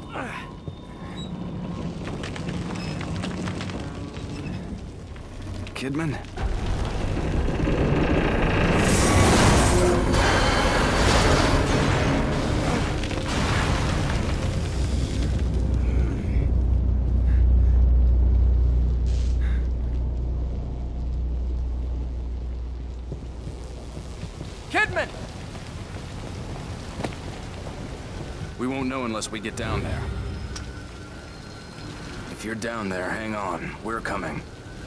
Kidman? Kidman! We won't know unless we get down there. If you're down there, hang on. We're coming.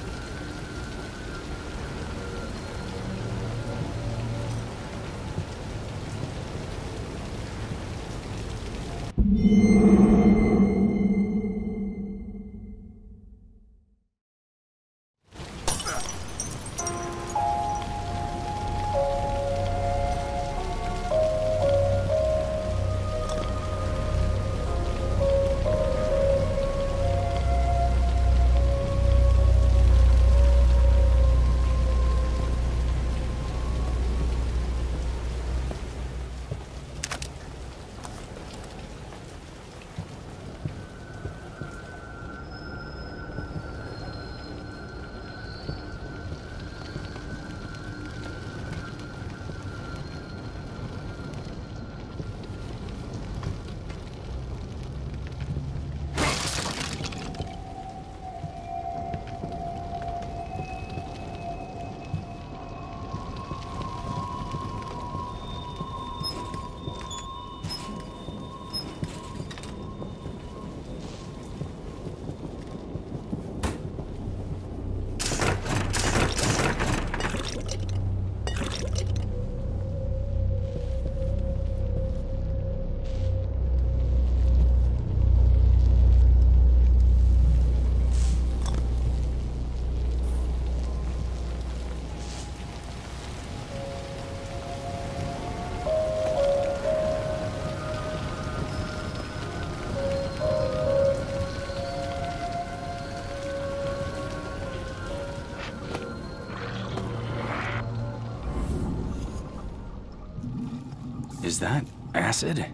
Is that acid?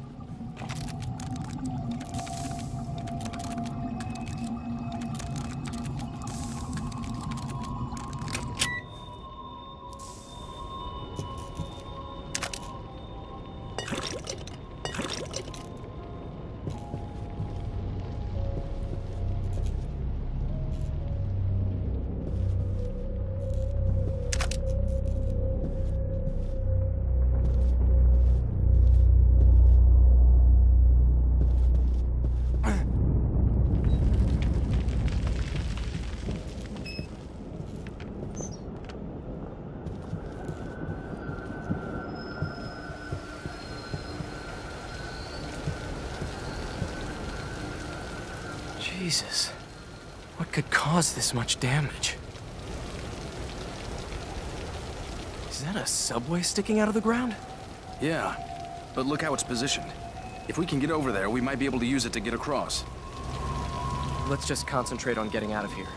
Jesus, what could cause this much damage? Is that a subway sticking out of the ground? Yeah, but look how it's positioned. If we can get over there, we might be able to use it to get across. Let's just concentrate on getting out of here.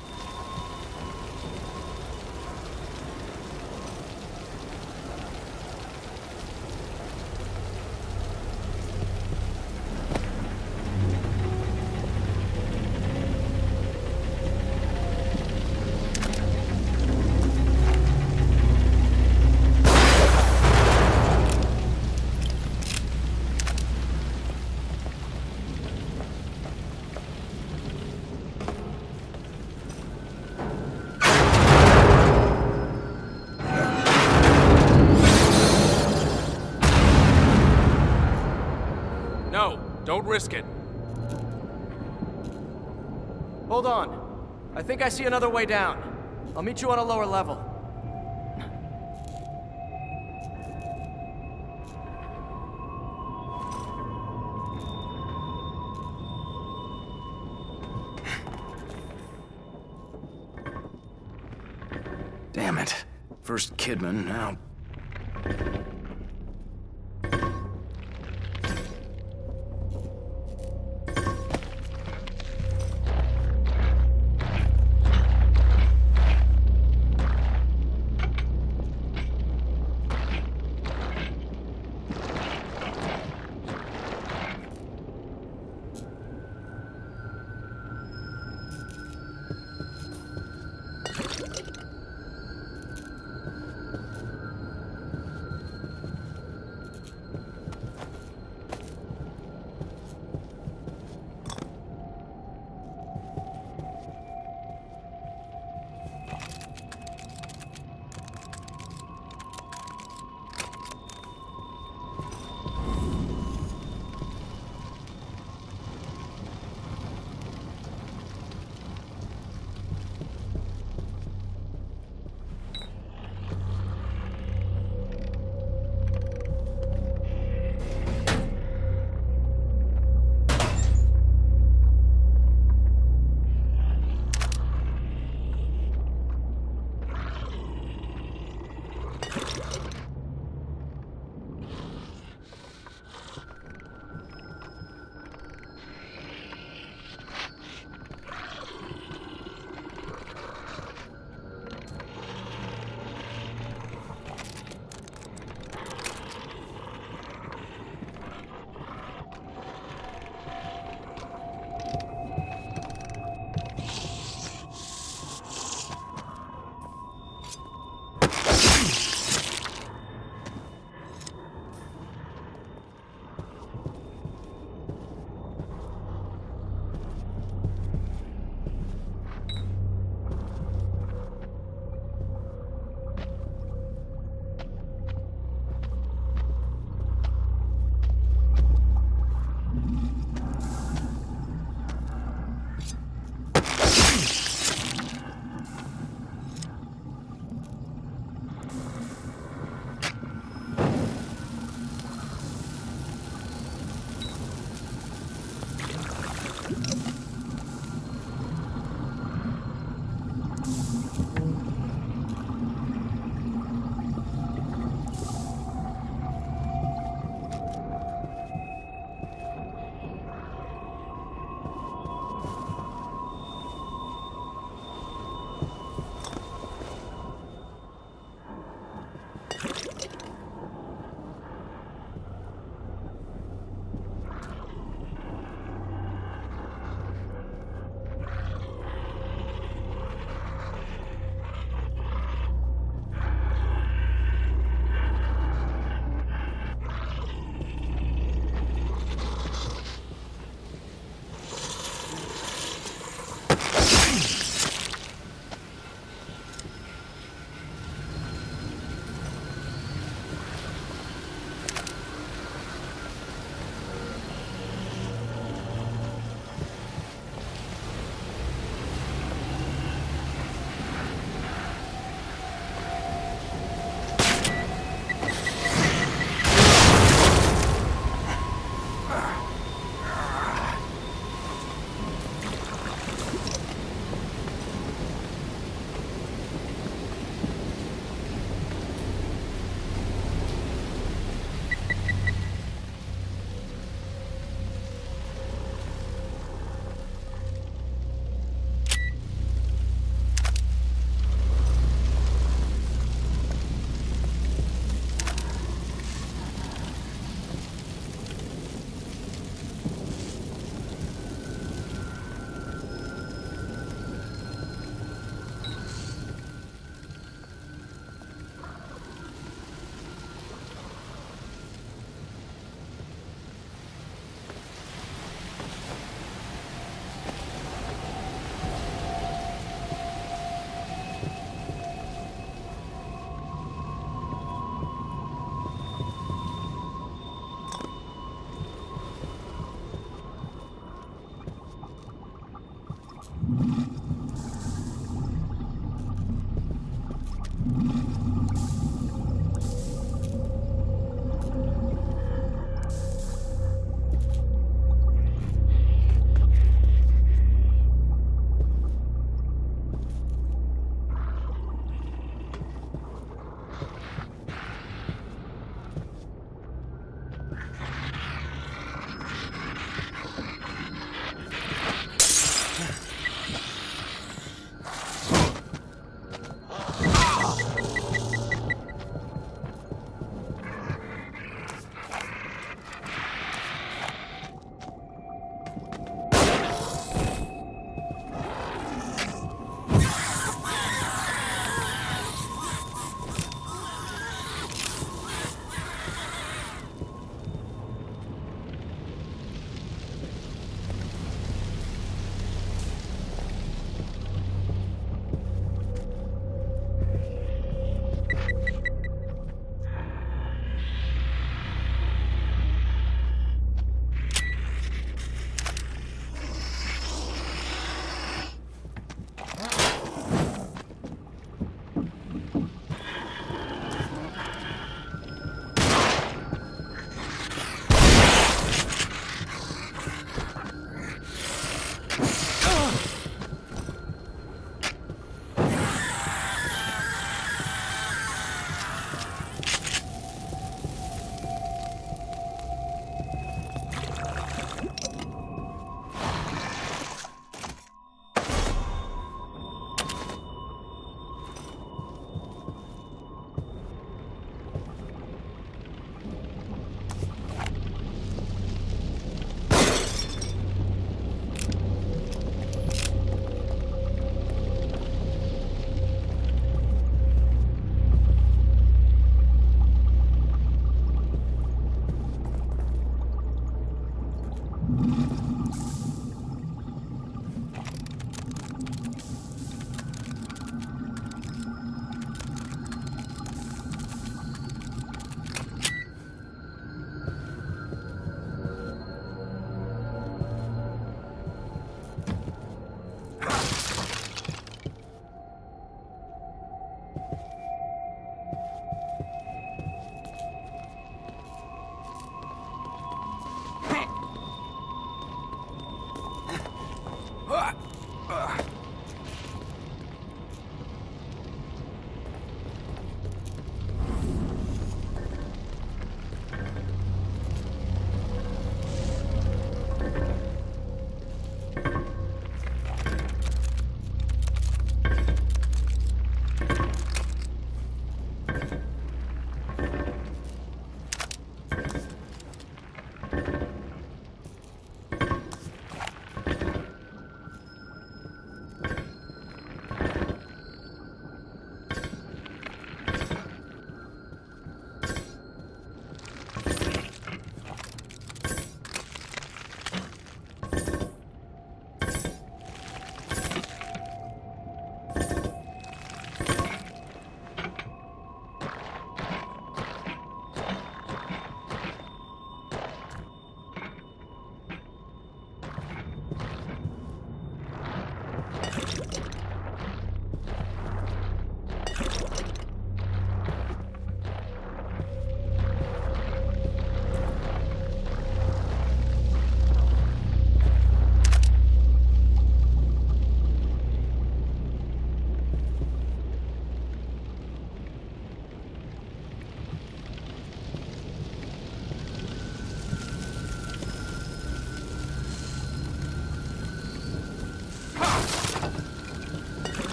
Don't risk it. Hold on. I think I see another way down. I'll meet you on a lower level. Damn it. First Kidman, now...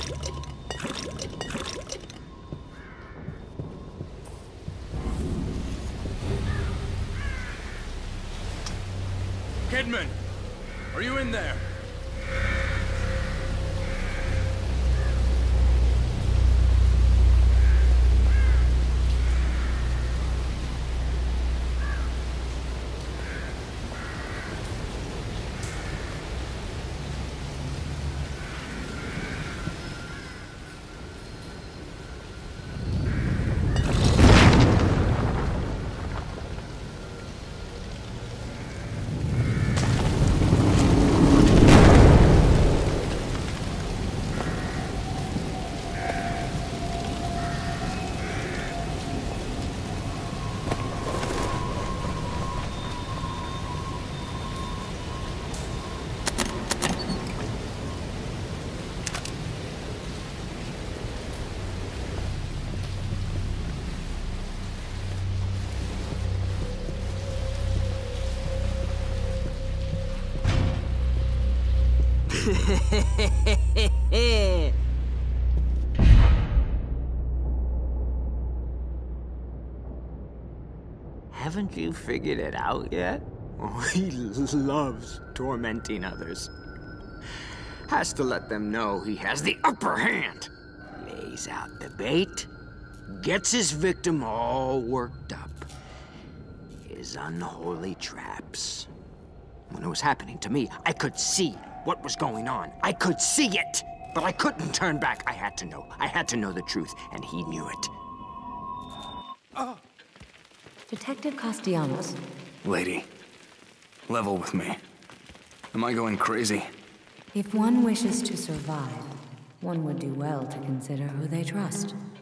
Kidman! Are you in there? Haven't you figured it out yet? Oh, he loves tormenting others. Has to let them know he has the upper hand. Lays out the bait, gets his victim all worked up. His unholy traps. When it was happening to me, I could see what was going on. I could see it, but I couldn't turn back. I had to know. I had to know the truth, and he knew it. Detective Castellanos. Lady, level with me. Am I going crazy? If one wishes to survive, one would do well to consider who they trust.